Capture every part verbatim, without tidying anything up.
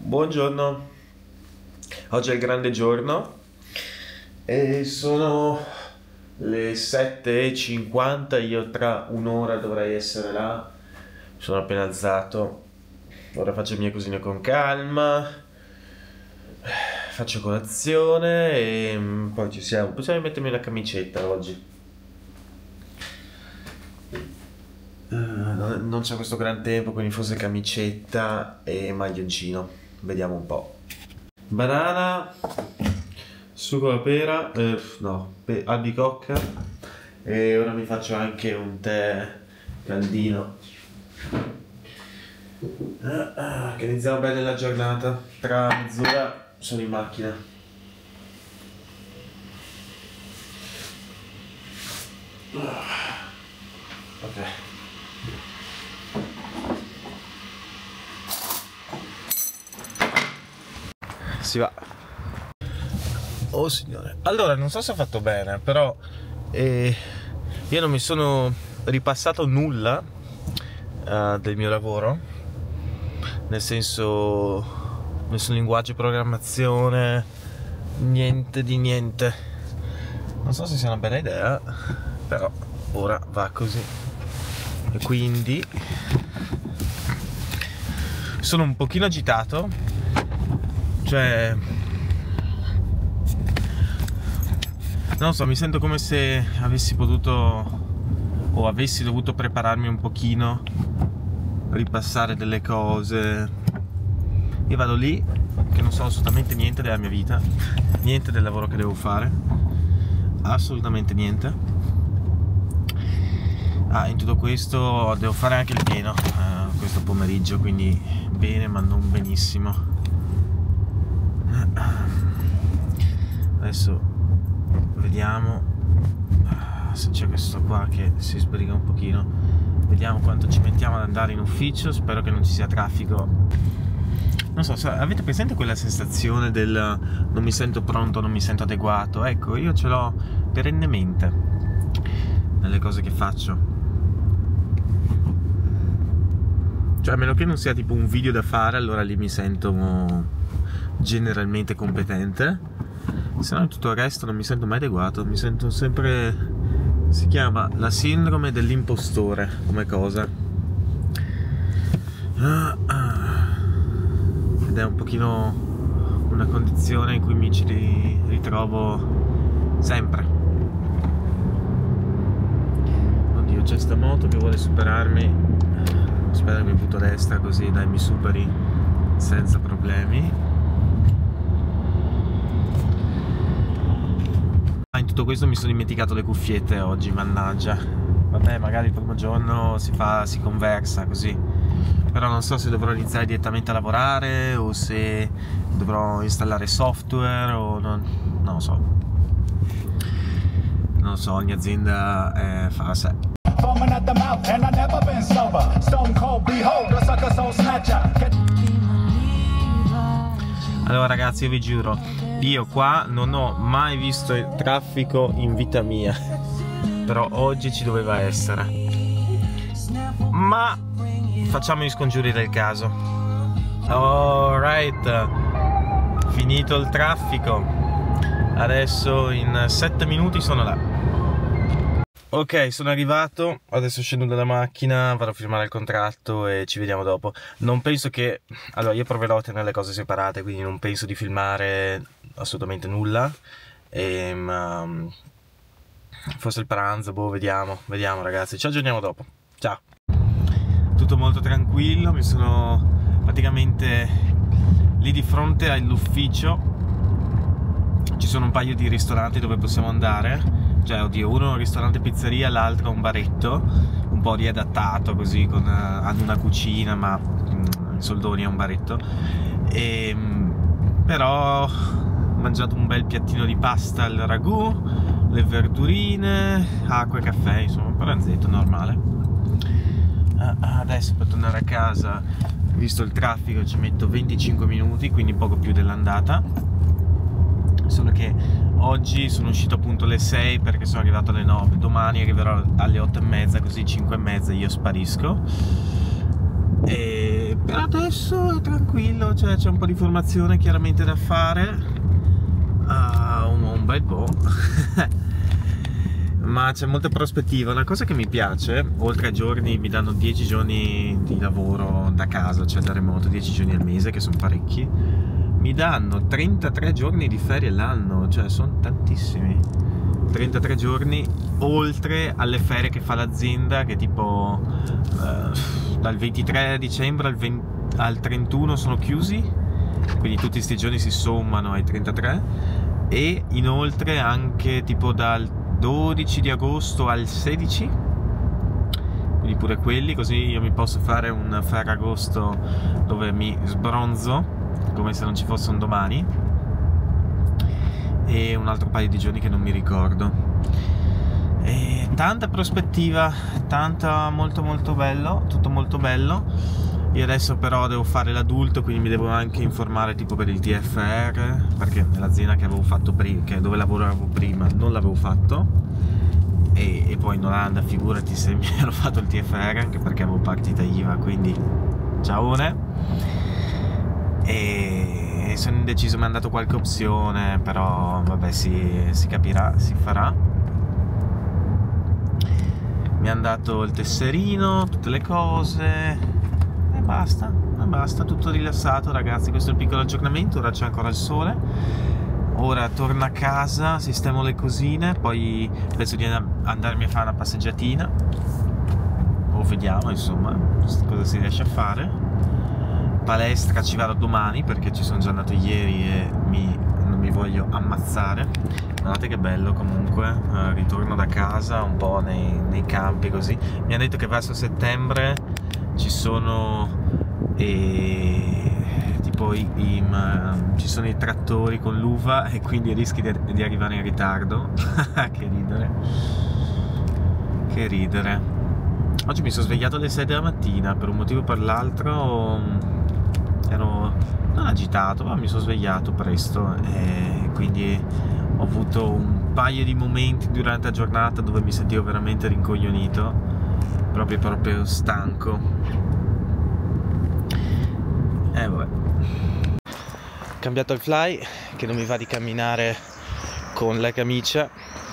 Buongiorno, oggi è il grande giorno e sono le sette e cinquanta, io tra un'ora dovrei essere là, sono appena alzato, ora faccio le mie cosine con calma, faccio colazione e poi ci siamo, possiamo mettermi una camicetta oggi. Uh, non, non c'è questo gran tempo, quindi forse camicetta e maglioncino, vediamo un po'. Banana, succo alla pera, eh, no, pe albicocca, e ora mi faccio anche un tè caldino. Uh, uh, che iniziamo bene la giornata, tra mezz'ora sono in macchina. Uh, ok. Si va. Oh signore. Allora, non so se ho fatto bene, però eh, io non mi sono ripassato nulla uh, del mio lavoro, nel senso nessun linguaggio di programmazione, niente di niente. Non so se sia una bella idea, però ora va così. E quindi sono un pochino agitato. Cioè, non so, mi sento come se avessi potuto o avessi dovuto prepararmi un pochino, ripassare delle cose. Io vado lì che non so assolutamente niente della mia vita, niente del lavoro che devo fare, assolutamente niente. Ah, in tutto questo devo fare anche il pieno uh, questo pomeriggio, quindi bene ma non benissimo. Adesso vediamo se c'è questo qua che si sbriga un pochino, vediamo quanto ci mettiamo ad andare in ufficio. Spero che non ci sia traffico. Non so, avete presente quella sensazione del non mi sento pronto, non mi sento adeguato? Ecco, io ce l'ho perennemente nelle cose che faccio. Cioè, a meno che non sia tipo un video da fare, allora lì mi sento generalmente competente, se no tutto il resto non mi sento mai adeguato, mi sento sempre, si chiama la sindrome dell'impostore come cosa, ed è un pochino una condizione in cui mi ci ritrovo sempre. Oddio, c'è sta moto che vuole superarmi, spero che mi butto a destra così dai mi superi senza problemi. In tutto questo mi sono dimenticato le cuffiette oggi, mannaggia. Vabbè, magari il primo giorno si fa, si conversa così, però non so se dovrò iniziare direttamente a lavorare o se dovrò installare software o non, non lo so. Non lo so, ogni azienda è, fa a sé. Allora ragazzi, io vi giuro, io qua non ho mai visto il traffico in vita mia, però oggi ci doveva essere. Ma facciamo gli scongiuri del caso. Alright, finito il traffico, adesso in sette minuti sono là. Ok, sono arrivato, adesso scendo dalla macchina, vado a firmare il contratto e ci vediamo dopo. Non penso che... Allora, io proverò a tenere le cose separate, quindi non penso di filmare assolutamente nulla. E, um, forse il pranzo, boh, vediamo, vediamo ragazzi. Ci aggiorniamo dopo. Ciao. Tutto molto tranquillo, mi sono praticamente lì di fronte all'ufficio. Ci sono un paio di ristoranti dove possiamo andare. Cioè, oddio, uno è un ristorante pizzeria, l'altro è un baretto, un po' riadattato così, con, uh, hanno una cucina, ma mm, in soldoni è un baretto. E, però ho mangiato un bel piattino di pasta al ragù, le verdurine, acqua e caffè, insomma, un pranzetto normale. Uh, adesso per tornare a casa, visto il traffico, ci metto venticinque minuti, quindi poco più dell'andata. Solo che oggi sono uscito appunto alle sei perché sono arrivato alle nove, domani arriverò alle otto e mezza, così cinque e mezza io sparisco. E per adesso è tranquillo, c'è, c'è un po' di formazione chiaramente da fare, uh, un, un bel po'. Ma c'è molta prospettiva. Una cosa che mi piace, oltre ai giorni, mi danno dieci giorni di lavoro da casa, cioè da remoto, dieci giorni al mese, che sono parecchi, mi danno trentatré giorni di ferie all'anno, cioè sono tantissimi. trentatré giorni oltre alle ferie che fa l'azienda, che tipo eh, dal ventitré dicembre al, venti, al trentuno sono chiusi, quindi tutti questi giorni si sommano ai trentatré, e inoltre anche tipo dal dodici di agosto al sedici, quindi pure quelli, così io mi posso fare un Ferragosto dove mi sbronzo come se non ci fosse un domani, e un altro paio di giorni che non mi ricordo. E tanta prospettiva, tanta, molto molto bello, tutto molto bello. Io adesso però devo fare l'adulto, quindi mi devo anche informare tipo per il T F R, perché nell'azienda che avevo fatto prima, che dove lavoravo prima, non l'avevo fatto, e, e poi in Olanda figurati se mi ero fatto il T F R, anche perché avevo partita I V A, quindi ciaone. E sono indeciso, mi hanno dato qualche opzione, però vabbè, si, si capirà, si farà. Mi hanno dato il tesserino, tutte le cose, e basta, e basta, tutto rilassato ragazzi. Questo è il piccolo aggiornamento. Ora c'è ancora il sole, ora torno a casa, sistemo le cosine, poi penso di andarmi a fare una passeggiatina, o vediamo insomma cosa si riesce a fare. Palestra ci vado domani, perché ci sono già andato ieri e mi, non mi voglio ammazzare. Guardate che bello comunque, uh, ritorno da casa un po' nei, nei campi così. Mi hanno detto che verso settembre ci sono eh, tipo i, i, uh, ci sono i trattori con l'uva, e quindi rischi di, di arrivare in ritardo. Che ridere, che ridere. Oggi mi sono svegliato alle sei della mattina, per un motivo o per l'altro ero non agitato, ma mi sono svegliato presto, e quindi ho avuto un paio di momenti durante la giornata dove mi sentivo veramente rincoglionito, proprio proprio stanco. E eh, vabbè. Ho cambiato il fly, che non mi va di camminare con la camicia,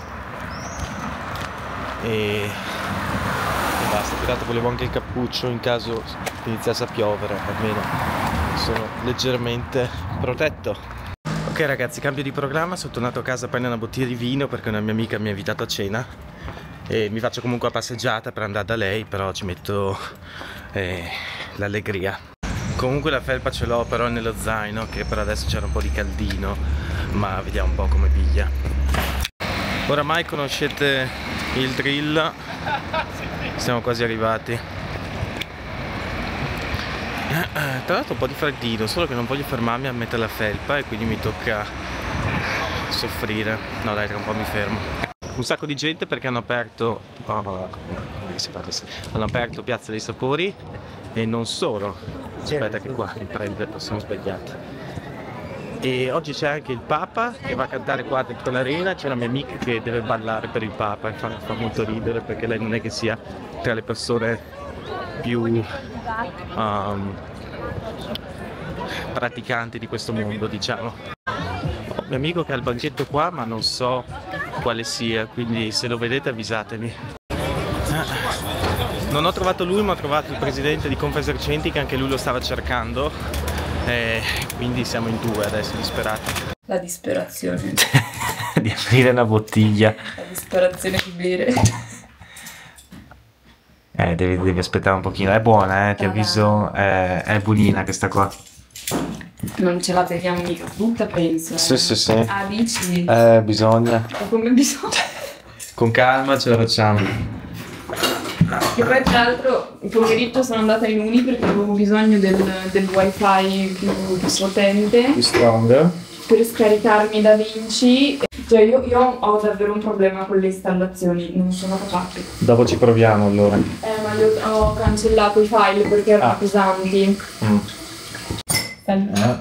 e, e basta. Peraltro volevo anche il cappuccio in caso iniziasse a piovere, almeno sono leggermente protetto. Ok ragazzi, cambio di programma, sono tornato a casa a prendere una bottiglia di vino perché una mia amica mi ha invitato a cena, e mi faccio comunque una passeggiata per andare da lei, però ci metto eh, l'allegria. Comunque la felpa ce l'ho però nello zaino, che per adesso c'era un po' di caldino, ma vediamo un po' come piglia. Oramai conoscete il drill, siamo quasi arrivati. Tra l'altro un po' di freddino, solo che non voglio fermarmi a mettere la felpa, e quindi mi tocca soffrire. No dai, tra un po' mi fermo. Un sacco di gente perché hanno aperto oh, hanno aperto Piazza dei Sapori, e non solo. Aspetta che qua mi prende, sono sbagliati. E oggi c'è anche il Papa che va a cantare qua dentro l'arena. C'è una mia amica che deve ballare per il Papa, e fa, fa molto ridere perché lei non è che sia tra le persone più um, praticanti di questo mondo, diciamo. Ho un mio amico che ha il banchetto qua, ma non so quale sia, quindi se lo vedete avvisatemi. Non ho trovato lui, ma ho trovato il presidente di Confesercenti, che anche lui lo stava cercando, e quindi siamo in due adesso, disperati. La disperazione di aprire una bottiglia, la disperazione di bere. Eh, devi, devi aspettare un pochino, è buona, eh, ti avviso, è, è buonina questa qua. Non ce la beviamo mica tutta, penso. Sì, sì, sì. Ah, dici? Eh, bisogna. Come bisogna? Con calma ce la facciamo. Che poi tra l'altro il pomeriggio sono andata in uni perché avevo bisogno del, del wifi più, più potente. Più strong. Per scaricarmi DaVinci. Cioè io, io ho davvero un problema con le installazioni, non sono capace. Dopo ci proviamo allora. Eh, ma li ho, ho cancellato i file perché erano ah. pesanti. Mm. Eh,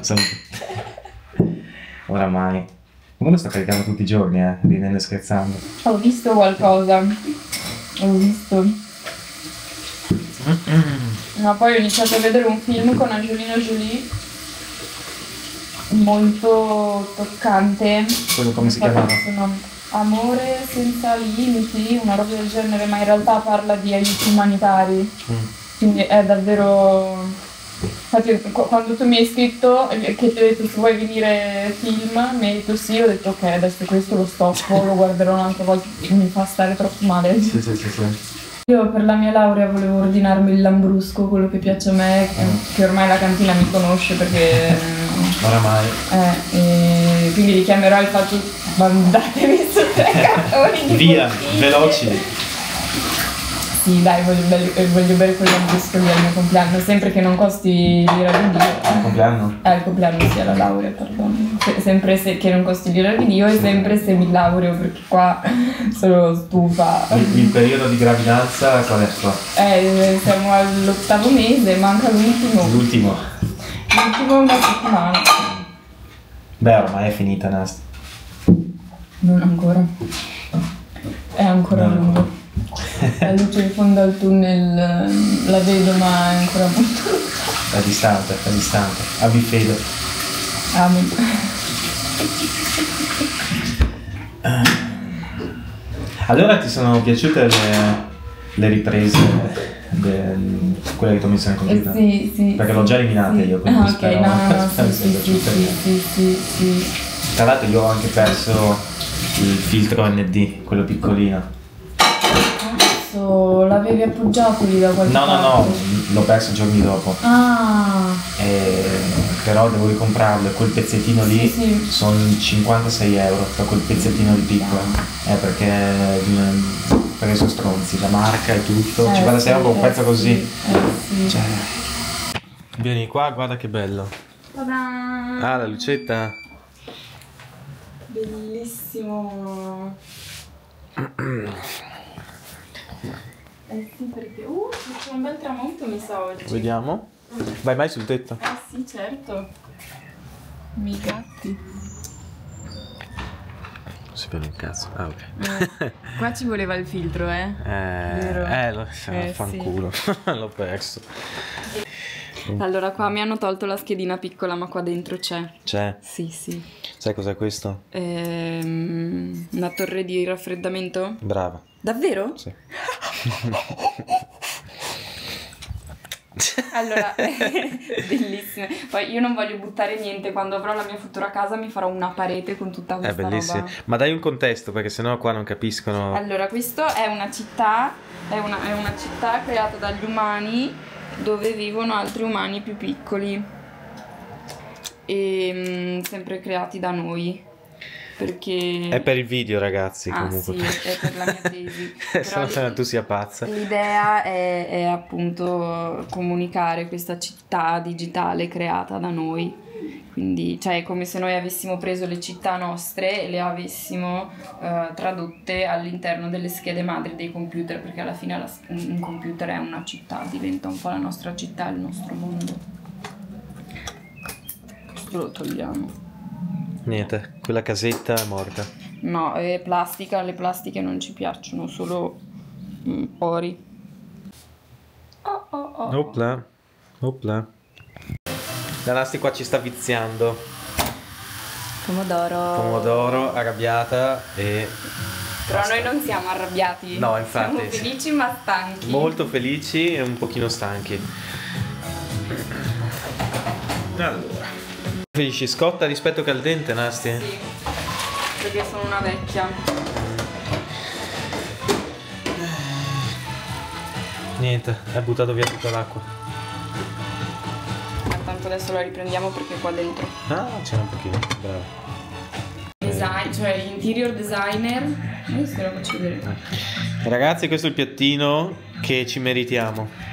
oramai. Come lo sto caricando tutti i giorni, eh, ridendo e scherzando. Ho visto qualcosa. Ho visto. Mm-mm. Ma poi ho iniziato a vedere un film con Angelina Jolie molto toccante. Quello come si chiamava? Amore senza limiti, una roba del genere, ma in realtà parla di aiuti umanitari. Mm. Quindi è davvero... Infatti quando tu mi hai scritto che ti ho detto se vuoi venire film, mi hai detto sì, ho detto ok, adesso questo lo stoppo, lo guarderò un'altra volta, mi fa stare troppo male. Sì, sì, sì, sì. Io per la mia laurea volevo ordinarmi il lambrusco, quello che piace a me, che, che ormai la cantina mi conosce perché... Oramai. Eh, e quindi richiamerò il fatto, mandatevi su tre cartoni di via, bottiglie. Veloci. Sì, dai, voglio bere, voglio bere quel lambrusco lì al mio compleanno, sempre che non costi l'ira di Dio. Il compleanno? Eh, il compleanno sì, alla laurea, perdono. Se, sempre se, che non costi l'ira di Dio e sempre se mi laureo, perché qua sono stufa. Il, il periodo di gravidanza qual è qua? Eh, siamo all'ottavo mese, manca l'ultimo. L'ultimo? L'ultimo è una settimana. Beh, ormai è finita, Nasti. Non ancora. È ancora no. lungo. La luce in fondo al tunnel la vedo, ma è ancora molto. È distante, è distante. Abbi fede. Amen. Allora ti sono piaciute le, le riprese, de, quelle che tu mi sei compiuta? Eh, sì, sì. Perché sì, l'ho già eliminate sì. io, quindi ah, spero ok, no, no, no, spero sì, sia sì, piaciuta. sì, sì, sì, sì. Tra l'altro io ho anche perso il filtro N D, quello piccolino. L'avevi appoggiato lì da qualche no, parte? No, no, l'ho perso giorni dopo. Ah. E, però devo ricomprarlo e quel pezzettino lì sì, sì. sono cinquantasei euro per quel pezzettino di piccolo. Eh, perché, perché sono stronzi, la marca e tutto. Eh, cinquantasei euro per un eh, pezzo così. Sì, eh, sì. Cioè... Vieni qua, guarda che bello. Ta-da! Ah, la lucetta. Bellissimo. Eh sì, perché uh, c'è un bel tramonto mi sa oggi. Vediamo. Vai mai sul tetto? Eh sì, certo. I gatti. Non si vede un cazzo. Ah, ok. Eh, qua ci voleva il filtro, eh? Eh, Vero? eh lo Eh, fanculo. Sì. L'ho perso. Allora, qua mi hanno tolto la schedina piccola, ma qua dentro c'è. C'è? Sì, sì. Sai cos'è questo? Ehm, una torre di raffreddamento? Brava. Davvero? Sì. Allora, bellissime. Poi io non voglio buttare niente, quando avrò la mia futura casa mi farò una parete con tutta questa roba. È bellissimo. Ma dai un contesto, perché sennò qua non capiscono. Allora, questo è una città, è una, è una città creata dagli umani dove vivono altri umani più piccoli e mh, sempre creati da noi. Perché... È per il video, ragazzi, ah, comunque. Sì, è per la mia tesi. Però se no tu sia pazza. L'idea è, è appunto comunicare questa città digitale creata da noi. Quindi, cioè, è come se noi avessimo preso le città nostre e le avessimo eh, tradotte all'interno delle schede madri dei computer, perché alla fine la, un computer è una città, diventa un po' la nostra città, il nostro mondo. Questo lo togliamo. Niente, quella casetta è morta. No, è plastica, le plastiche non ci piacciono, solo mm, ori. Oh oh oh. Opla, opla. La Nasti qua ci sta viziando. Pomodoro. Pomodoro, arrabbiata e... Però basta. Noi non siamo arrabbiati. No, infatti. Siamo felici ma stanchi. Molto felici e un pochino stanchi. Allora. Preferisci scotta rispetto caldente, Nasti? Sì, perché sono una vecchia. Niente, hai buttato via tutta l'acqua. Ma tanto adesso la riprendiamo perché qua dentro. Ah, c'era un pochino, bravo. Design, cioè interior designer. Adesso te lo faccio vedere. Eh. Ragazzi, questo è il piattino che ci meritiamo.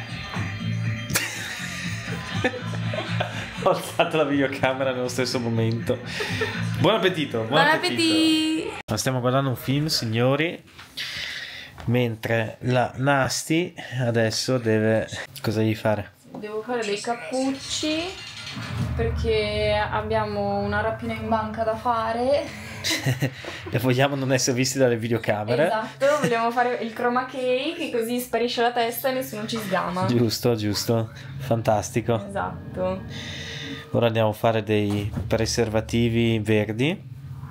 Ho alzato la videocamera nello stesso momento. Buon appetito, buon, buon appetito. appetito. Stiamo guardando un film, signori, mentre la Nasti adesso deve... Cosa devi fare? Devo fare dei cappucci perché abbiamo una rapina in banca da fare. E vogliamo non essere visti dalle videocamere. Esatto, vogliamo fare il chroma key, che così sparisce la testa e nessuno ci sgama. Giusto, giusto, fantastico. Esatto. Ora andiamo a fare dei preservativi verdi.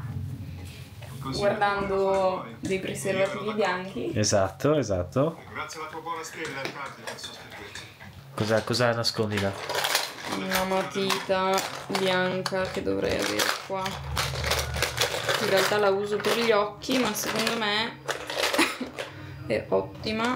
Guardando dei preservativi bianchi. Esatto, esatto. Grazie alla tua buona stella, il cardine per sostituirti. Cosa, cosa nascondi là? Una matita bianca che dovrei avere qua. In realtà la uso per gli occhi, ma secondo me è ottima.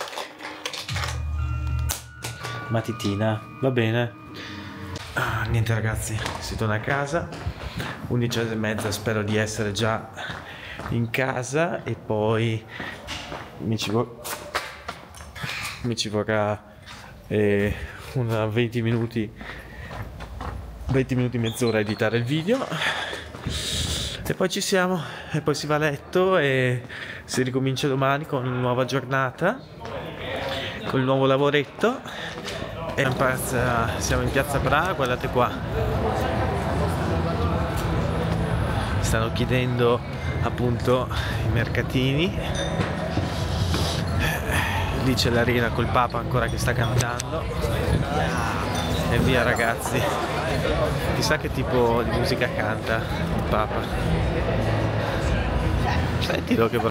Matitina, va bene. Ah, niente ragazzi, si torna a casa. undici e mezza, spero di essere già in casa e poi mi ci, vo- mi ci vorrà eh, una venti minuti, venti minuti, mezz'ora a editare il video e poi ci siamo e poi si va a letto e si ricomincia domani con una nuova giornata, con il nuovo lavoretto. E in piazza, siamo in piazza Praha, guardate qua. Stanno chiudendo appunto i mercatini. Lì c'è l'arena col Papa ancora che sta cantando. E via ragazzi. Chissà che tipo di musica canta il Papa. Sentilo che